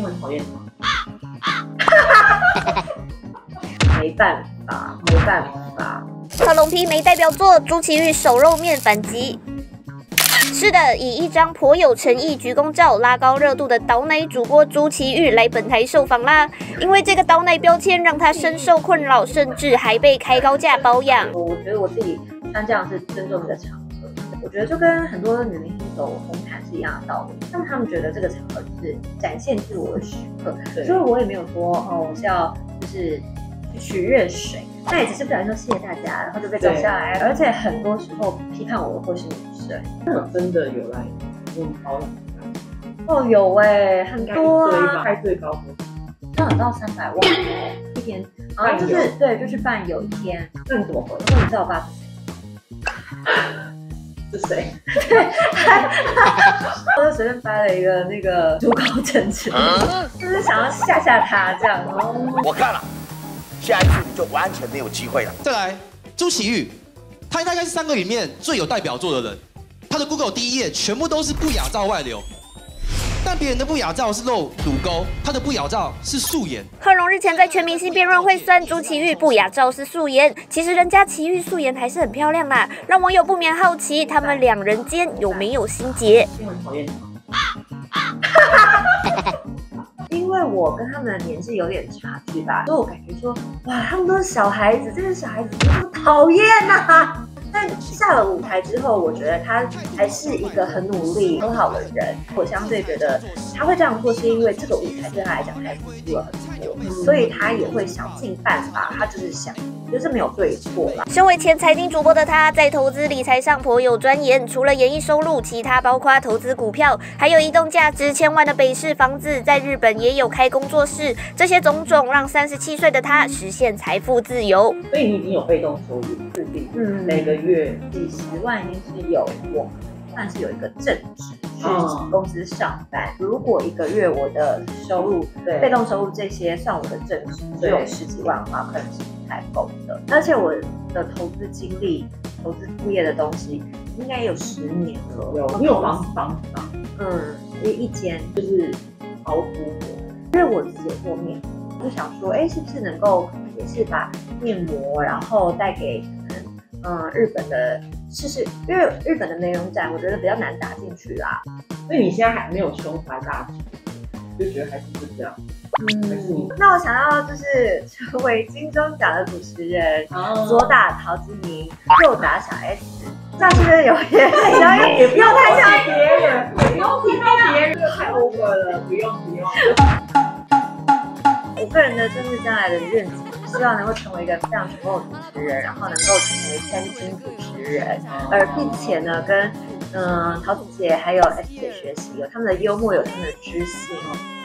英文讨厌他。 没办法。 小龙皮没代表作，朱祁钰手肉面反击。是的，以一张颇有诚意鞠躬照拉高热度的倒奶主播朱祁钰来本台受访啦。因为这个倒奶标签让他深受困扰，甚至还被开高价包养。 我觉得我自己穿这样是尊重这个场合，我觉得就跟很多女明星走红毯是一样的道理。但他们觉得这个场合就是展现自我的时刻，所以我也没有说我是要就是取悦谁，那也只是不小心说谢谢大家，然后就被走下来。而且很多时候批判我的会是女生。 那真的有来用包养？ 哦，有很多啊， 开最高那有到300万一天，然后就是对，就是伴游一天。 那你怎么回？ 那你知道我爸是谁？ 是谁？ 我就随便掰了一个那个竹高政治，就是想要吓他这样。 我看了，下一次你就完全没有机会了。 再来，朱祁钰，他大概是3个里面最有代表作的人。他的 Google 第1页全部都是不雅照外流。但别人的不雅照是露乳沟，他的不雅照是素颜。 贺龙日前在全明星辩论会酸朱祁钰不雅照是素颜，其实人家祁钰素颜还是很漂亮啦，让网友不免好奇他们2人间有没有心结。 英文讨厌他。因为我跟他们的年纪有点差距吧，所以我感觉说，哇，他们都是小孩子，这些小孩子怎么那么讨厌啊！但下了舞台之后，我觉得他还是一个很努力、很好的人。我相对觉得他会这样做，是因为这个舞台对他来讲太付出了很多，所以他也会想尽办法。他就是想，就是没有对错啦。 身为前财经主播的他，在投资理财上颇有钻研。除了演艺收入，其他包括投资股票，还有一栋价值1000万的北市房子，在日本也有开工作室。这些种种让37岁的他实现财富自由。 所以你已经有被动收入，固定，每个月几10万已经是有，我算是有一个正职去公司上班。如果1个月我的收入、被动收入这些算我的正职，只有10几万的话，可能是不太够的。而且我的投资经历、投资副业的东西，应该有10年了。 你有房子吗？ 一间就是豪租。 因为我自己有做面膜，我就想说，是不是能够也是把面膜，然后带给日本的试试，因为日本的美容展，我觉得比较难打进去啦。 所以你现在还没有胸怀大志，就觉得还是这样。 那我想要就是成为金钟奖的主持人，左打陶晶莹，右打小 S， 这样是不是有点也不用太像别人， 不用提到别人，太 over 了，不用。 我个人的就是将来的愿景，希望能够成为一个非常成功的主持人，然后能够成为3金主持人，并且呢跟桃子姐还有 S 姐学习，有他们的幽默，有他们的知性。